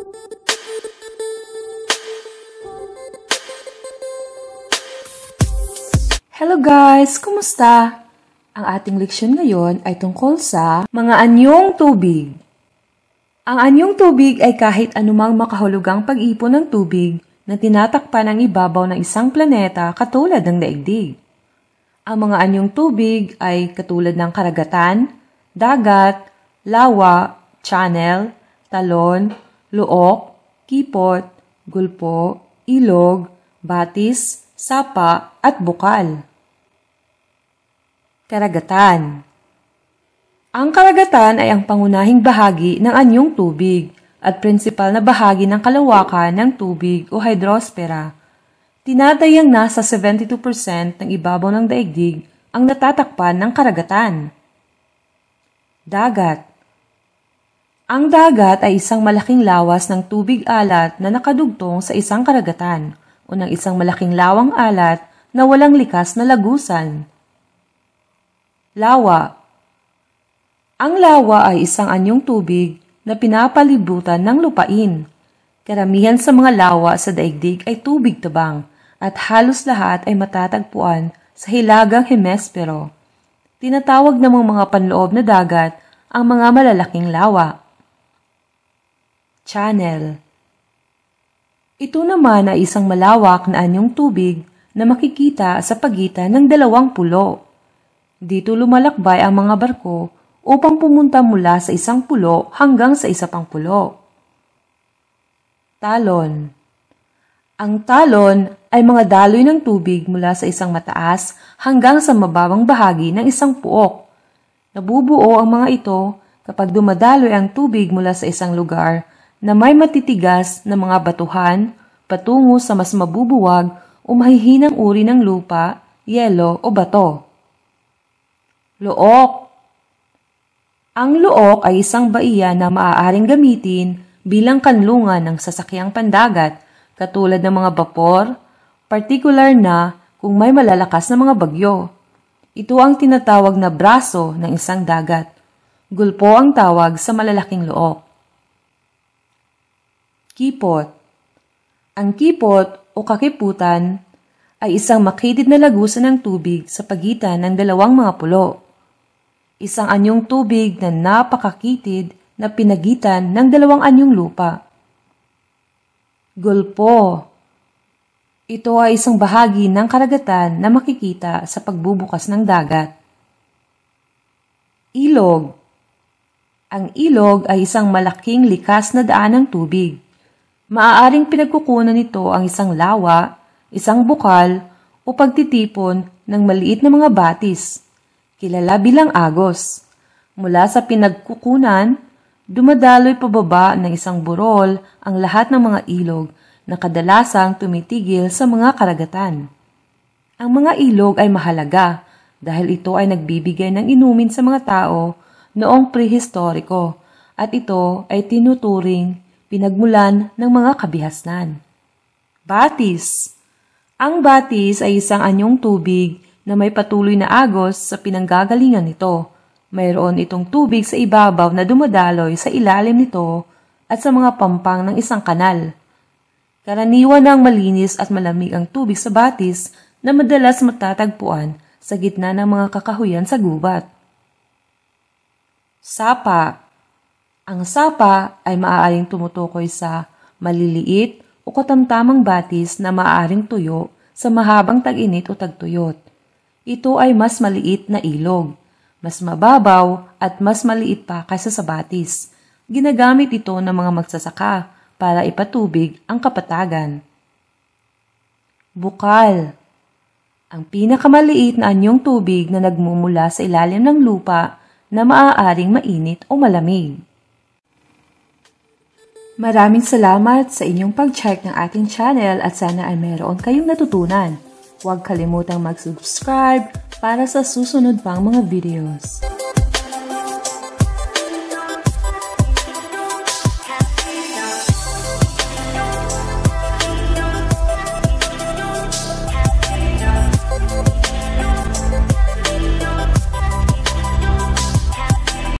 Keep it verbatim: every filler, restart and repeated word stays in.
Hello guys! Kumusta? Ang ating leksyon ngayon ay tungkol sa mga anyong tubig. Ang anyong tubig ay kahit anumang makahulugang pag-ipon ng tubig na tinatakpan ang ibabaw ng isang planeta katulad ng daigdig. Ang mga anyong tubig ay katulad ng karagatan, dagat, lawa, channel, talon, luok, kipot, gulpo, ilog, batis, sapa, at bukal. Karagatan. Ang karagatan ay ang pangunahing bahagi ng anyong tubig at prinsipal na bahagi ng kalawakan ng tubig o hydrosfera. Tinatayang nasa seventy-two percent ng ibabaw ng daigdig ang natatakpan ng karagatan. Dagat. Ang dagat ay isang malaking lawas ng tubig alat na nakadugtong sa isang karagatan o ng isang malaking lawang alat na walang likas na lagusan. Lawa. Ang lawa ay isang anyong tubig na pinapalibutan ng lupain. Karamihan sa mga lawa sa daigdig ay tubig tabang at halos lahat ay matatagpuan sa hilagang hemispero. Tinatawag namang mga panloob na dagat ang mga malalaking lawa. Channel. Ito naman ay isang malawak na anyong tubig na makikita sa pagitan ng dalawang pulo. Dito lumalakbay ang mga barko upang pumunta mula sa isang pulo hanggang sa isa pang pulo. Talon. Ang talon ay mga daloy ng tubig mula sa isang mataas hanggang sa mababang bahagi ng isang puok. Nabubuo ang mga ito kapag dumadaloy ang tubig mula sa isang lugar na may matitigas na mga batuhan patungo sa mas mabubuwag o mahihinang uri ng lupa, yelo o bato. Luok. Ang luok ay isang baiya na maaaring gamitin bilang kanlungan ng sasakyang pandagat katulad ng mga bapor, partikular na kung may malalakas na mga bagyo. Ito ang tinatawag na braso ng isang dagat. Gulpo ang tawag sa malalaking luok. Kipot. Ang kipot o kakiputan ay isang makitid na lagusan ng tubig sa pagitan ng dalawang mga pulo. Isang anyong tubig na napakakitid na pinagitan ng dalawang anyong lupa. Gulpo. Ito ay isang bahagi ng karagatan na makikita sa pagbubukas ng dagat. Ilog. Ang ilog ay isang malaking likas na daan ng tubig. Maaaring pinagkukunan nito ang isang lawa, isang bukal, o pagtitipon ng maliit na mga batis, kilala bilang agos. Mula sa pinagkukunan, dumadaloy pababa ng isang burol ang lahat ng mga ilog na kadalasang tumitigil sa mga karagatan. Ang mga ilog ay mahalaga dahil ito ay nagbibigay ng inumin sa mga tao noong prehistoriko at ito ay tinuturing pinagmulan ng mga kabihasnan. Batis. Ang batis ay isang anyong tubig na may patuloy na agos sa pinanggagalingan nito. Mayroon itong tubig sa ibabaw na dumadaloy sa ilalim nito at sa mga pampang ng isang kanal. Karaniwan ng malinis at malamig ang tubig sa batis na madalas matatagpuan sa gitna ng mga kakahuyan sa gubat. Sapa. Ang sapa ay maaaring tumutukoy sa maliliit o katamtamang batis na maaaring tuyo sa mahabang tag-init o tagtuyot. Ito ay mas maliit na ilog, mas mababaw at mas maliit pa kaysa sa batis. Ginagamit ito ng mga magsasaka para ipatubig ang kapatagan. Bukal. Ang pinakamaliit na anyong tubig na nagmumula sa ilalim ng lupa na maaaring mainit o malamig. Maraming salamat sa inyong pag-check ng ating channel at sana ay meron kayong natutunan. Huwag kalimutang mag-subscribe para sa susunod pang mga videos.